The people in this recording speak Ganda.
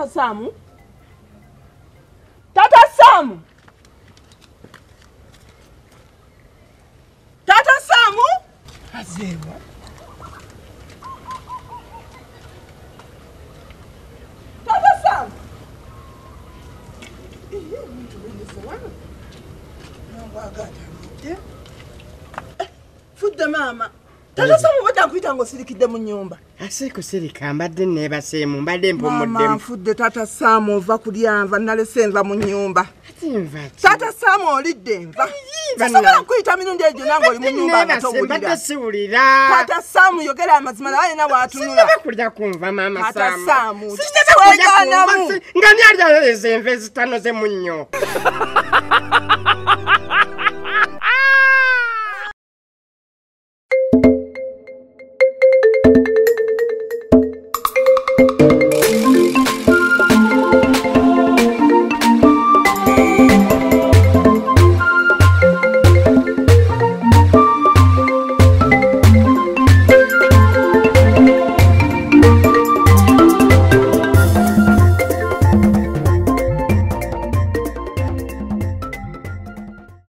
Samu. Tata Samu. Tata Samu. Azewa. Tata Samu. Fudde mama. Tata Samu bata kuita ngo sirikide mu nyumba. Ase ko sirika mbadde neba semu mbadde mpomodde. Mama fudde Tata Samu ova kulyanva nalesenva mu nyumba. Atimva. Tata Samu olidde nva. Sasa kuita mirundi ejo nango oli mu nyumba natowulira. Mbadde siwulira. Tata Samu yogera amazima naye na watunula. Sitaba kulya kumva mama Samu. Tata Samu. Sitaba kulya kumva. Ngani alya ezenve zitano ze munnyo.